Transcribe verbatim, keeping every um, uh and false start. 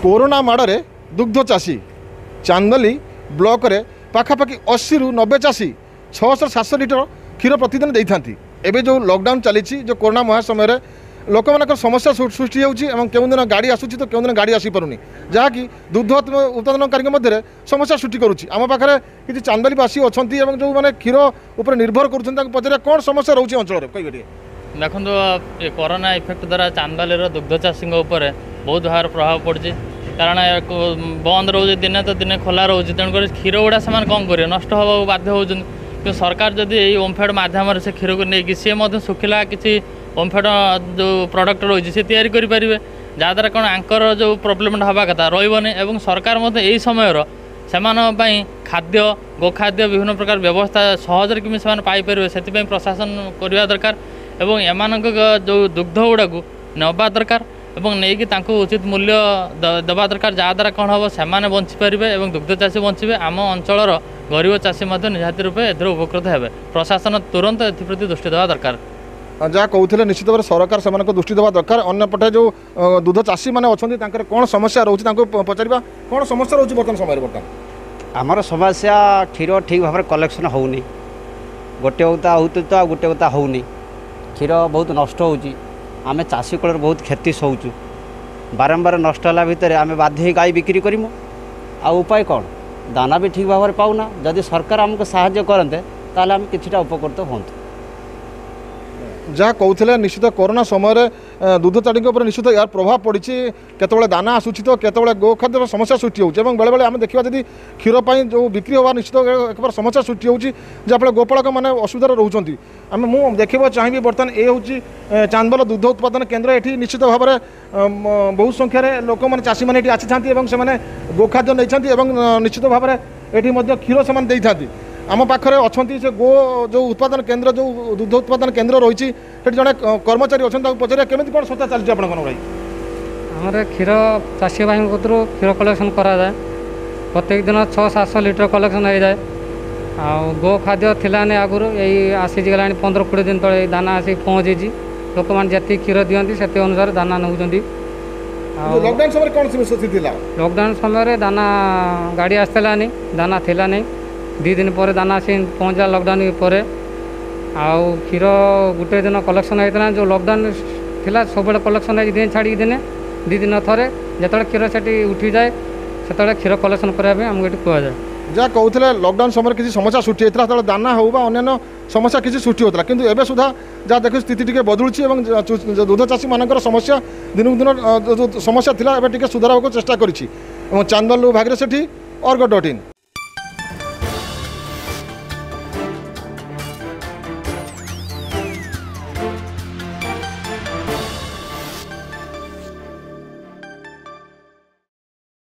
Corona माड़े दुग्ध चाषी चांदली ब्लॉक रे पाखापाखि अस्सी रु नब्बे चाषी छःश सातश लिटर क्षीर प्रतिदिन देता एवं जो लॉकडाउन चली जो कोरोना महासमय लोक मान समस्या सृष्टि होती केउं दिन गाड़ी आसूची तो केउं दिन गाड़ी आसी पारुनी जहाँकि दुग्ध उत्पादनकारी मध्य समस्या सृष्टि करुच्ची आम पाखे किसी चांदलीवासी अच्छा जो मैंने क्षीर उपर निर्भर कर पचारे कौन समस्या रोचे अंचल कह देखो ये कोरोना इफेक्ट द्वारा चांदली दुग्ध चाषी बहुत भाव प्रभाव पड़ी कारण बंद रोचे दिने तो दिने खोला रोचे तेणुक क्षीर गुड़ा से कौन कर नष्ट हाँ बाध्य होती कि सरकार जदि ये ओमफेड माध्यम से क्षीर को लेकिन सी शुखिला किसी ओमफेड जो प्रोडक्ट रही सी तैयारी करेंगे जहाँद्वारा कौन आंकर जो प्रोब्लेम हवा कथा रही और सरकार यही समय से खाद्य गोखाद्य विभिन्न प्रकार व्यवस्था सहजरे किमी से पाइपर से प्रशासन करवा दरकार एवं एम जो दुग्ध गुड़ा को नवा दरकार एवं नहीं कि उचित मूल्य देवा दरकार जहाँद्वारा कौन हम से बंचीपारे और दुग्ध चाषी बचे आम अंचल गरीब चाषी निहाती रूपे ए उपकृत हे प्रशासन तुरंत एप्रति दृष्टि देवा दरकार जहाँ कहते निश्चित भाव सरकार से दृष्टि देवा दरकार अन्यपटे जो दुग्ध चाषी मैंने अच्छा कौन समस्या रोचे पचार कौन समस्या रोचे बर्तमान समय बर्तमान आमर समस्या क्षीर ठीक भाव कलेक्शन होनी गोटे उता होती तो गोटे उता होनी क्षीर बहुत नष्ट होची आमे चाषी कूल बहुत क्षति सोचु बारंबार नष्ट है भितर आम बाध्य गाई बिक्री करमु आ उपाय कौन दाना भी ठीक भाव में पाऊना जदि सरकार आमको साहाय्य करते ताले आम किछिटा उपकृत हूँ जहाँ कहते निश्चित कोरोना समय दुग्ध चाषी निश्चित यार प्रभाव पड़ी केतबे दाना आसूची तो केतबे गोखाद्य समस्या सृष्टि होती बेले बेले आम देखा जब क्षीर जो बिक्री होगा निश्चित एक समस्या सृष्टि होती जहाँफल गोपालक मैंने असुविधार रोचे आम मुझे देखा चाहिए बर्तमान ये हूँ चांदल दुग्ध उत्पादन केन्द्र ये निश्चित भाव में बहुत संख्यार लोक मैंने चाषी मैंने आसी था गोखाद्य नहीं निश्चित भाव में ये क्षीर से आम पाखे अच्छा से गो जो उत्पादन केन्द्र जो दुग्ध उत्पादन केन्द्र रही जड़े कर्मचारी अच्छा पचारे केमी कौन सत्ता चलती आप भाई आम क्षीर चाषी भाई कतरू क्षीर कलेक्शन कराए प्रत्येक दिन छः सातश लिटर कलेक्शन हो जाए आ गो खाद्य थिलाने आगुरी यही आसी गला पंद्रह कोड़े दिन तले दाना आसी पहुँची लोक मैंने जी क्षीर दिखती से अनुसार दाना नौ लॉकडाउन समय कौन स्थिति लॉकडाउन समय दाना गाड़ी आसलानी दाना थिला नहीं दी दिन पर दाना आसी पहुँचा लॉकडाउन पर आउ क्षीर गोटे दिन कलेक्शन होता जो लॉकडाउन थिला सब कलेक्शन है दिन छाड़ी दिन दी दिन थे जो क्षीर से उठी जाए से क्षीर कलेक्शन करने आमको ये कहुए जहाँ कहते लॉकडाउन समय किसी समस्या सृष्टि होता है दाना हो अन्य समस्या किसी सृष्टि होता किंतु एवं सुधा जहाँ देख स्थिति टी बदलुची दुग्ध चाषी मान समस्या दिन दिन जो समस्या थी सुधार चेष्टा कर चांदलू भागीरथी सेठी अर्ग डॉट इन।